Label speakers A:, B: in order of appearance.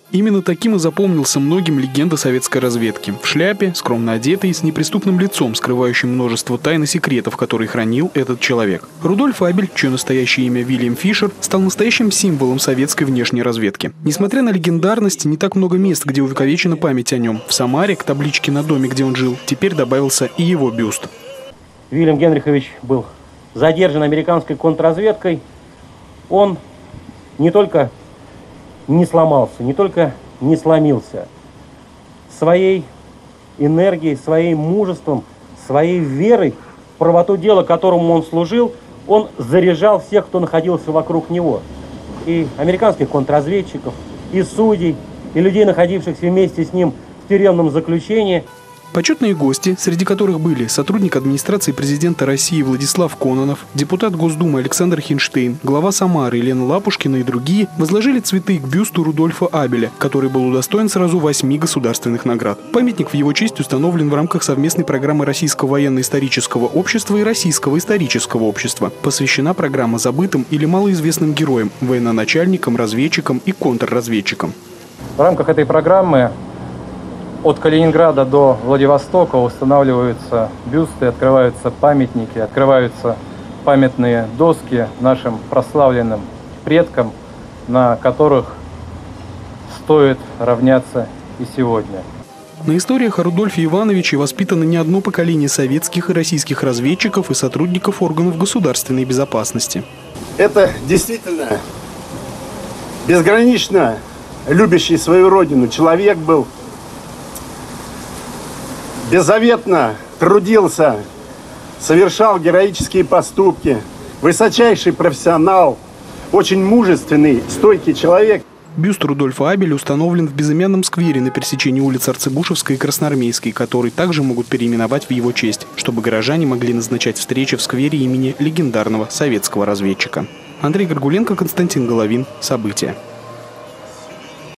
A: Именно таким и запомнился многим легенда советской разведки. В шляпе, скромно одетый, с неприступным лицом, скрывающим множество тайн и секретов, которые хранил этот человек. Рудольф Абель, чье настоящее имя Вильям Фишер, стал настоящим символом советской внешней разведки. Несмотря на легендарность, не так много мест, где увековечена память о нем. В Самаре, к табличке на доме, где он жил, теперь добавился и его бюст.
B: Вильям Генрихович был задержан американской контрразведкой. Он не только не сломался, не только не сломился. Своей энергией, своим мужеством, своей верой в правоту дела, которому он служил, он заряжал всех, кто находился вокруг него. И американских контрразведчиков, и судей, и людей, находившихся вместе с ним в тюремном заключении.
A: Почетные гости, среди которых были сотрудник администрации президента России Владислав Кононов, депутат Госдумы Александр Хинштейн, глава Самары Елена Лапушкина и другие, возложили цветы к бюсту Рудольфа Абеля, который был удостоен сразу 8 государственных наград. Памятник в его честь установлен в рамках совместной программы Российского военно-исторического общества и Российского исторического общества. Посвящена программа забытым или малоизвестным героям, военачальникам, разведчикам и контрразведчикам.
C: В рамках этой программы от Калининграда до Владивостока устанавливаются бюсты, открываются памятники, открываются памятные доски нашим прославленным предкам, на которых стоит равняться и сегодня.
A: На историях о Рудольфе Ивановиче воспитано не одно поколение советских и российских разведчиков и сотрудников органов государственной безопасности.
D: Это действительно безгранично любящий свою родину человек был. Беззаветно трудился, совершал героические поступки, высочайший профессионал, очень мужественный, стойкий человек.
A: Бюст Рудольфа Абеля установлен в безымянном сквере на пересечении улиц Арцебушевской и Красноармейской, который также могут переименовать в его честь, чтобы горожане могли назначать встречи в сквере имени легендарного советского разведчика. Андрей Горгуленко, Константин Головин. События.